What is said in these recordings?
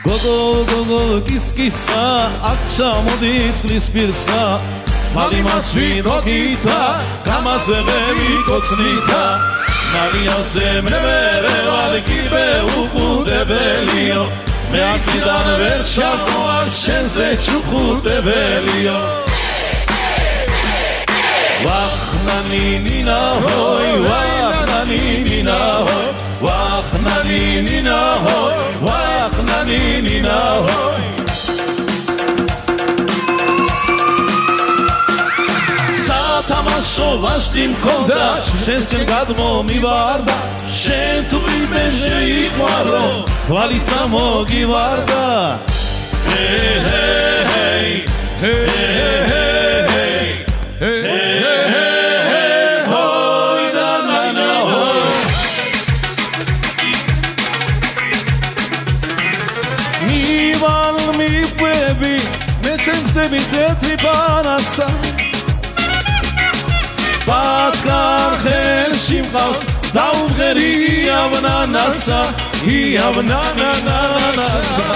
გოგო კისკისა აქ ჩამოდის წყლის პირსა წყალი მასვინო გითა გამაზეღები კოცნითა მარიაზე მე ვარ კიბე უყუდებელიო მე აქედან ვერ ჩავწვარ შენზე ჩუქურდებელიო ვახნანი ნინა ჰოი ვახნანი ნინა ჰოი ვახნანი ნინა ჰოი ვახნანი ნინა ჰოი თამაშო ვაშტი მქონდა შენსკენ გადმომივარდა შენ თუ მე შეიყვარო თვალის ამოგივარდა ჰეი ჰოი ნანა ჰოი მივალ მიყვები მე ჩემსები თეთრი პანასა ბაკარ ხელში მყავს დაუღერი იავნანასა იავნანანასა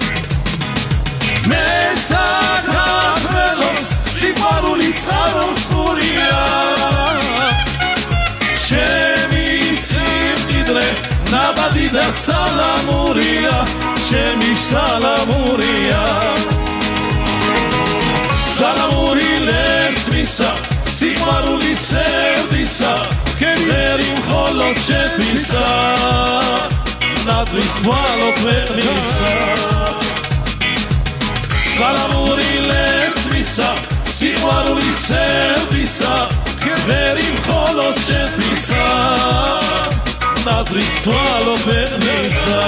მე საქართველოს სიყვარულის ხარობს-ხურია ჩემი სიმდიდრე ნაბადი და სალამურია ჩემი სალამურია სალამური ლებს მისა სიყვარული სერდისა ქერი მხოლოდ შეtvisa ნადრის თვალო ქვეყნისა სალამური ლექსმისა სიყვარული სერდისა ქერი მხოლოდ შეtvisa ნადრის თვალო ქვეყნისა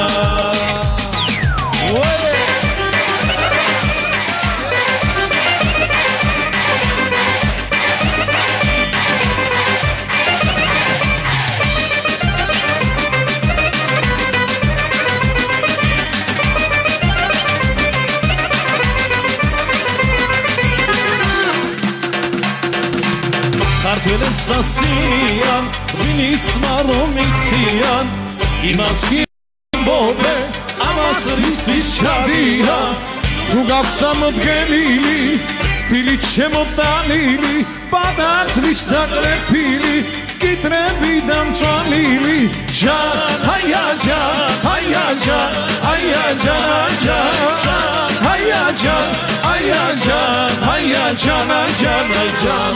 ქართველებს დასწიან ღვინის მარომიციან იმას გიმბობე ამას რისთვის ჩადია თუ გავსამდგენილი ფილით შემოტანილი პადაცლის დაყრეფილი კიტრები დამწვალილი ჯან ჰაია ჯან ჰაია ჯან ჰაია ჯან ჰაია ჯან ჰაია ჯან ჰაია ჯან ჯან ჯან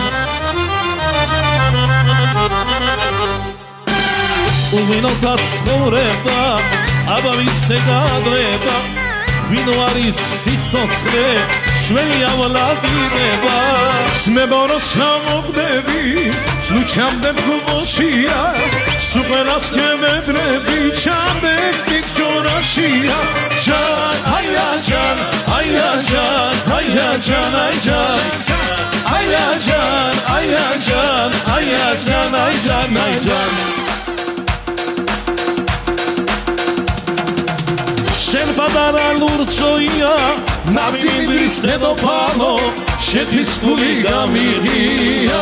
უვინოთა ცხოვრება აბავის ეგადრება ვინ არის სიცოცხლე შველი ავლადირება ძმებოროს ჩამოგდები ნუ ჩამდებ გმოშია სუყერაც გემედრები ჩამდებ მის ჯორაშია ჯან ჰაია ჯან ჰაია ჯან ჰაია ჯან ჰაია ჯან ჰაია ჯან ჰაია ჯან ჰაია ჯან შენ პატარა ლურჯოია ნაციმბრის დედოფალო შეთვის გული გამიღია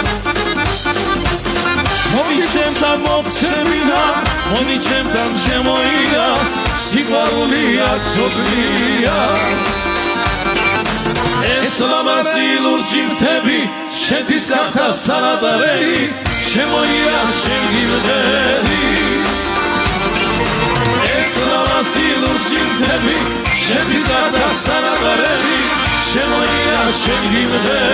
მოდი ჩემთან მოცემინა მოდი ჩემთან შემოია სიყვარულია ცოდნია ეს ლამაზი ლურჯი მთები შეთვის გახდა სანადარელი შემოია შენ გიმღერი ლამაზი ლურჯი მთები შეთვის გახდა სანადარელი შემოია შენ გიმღერი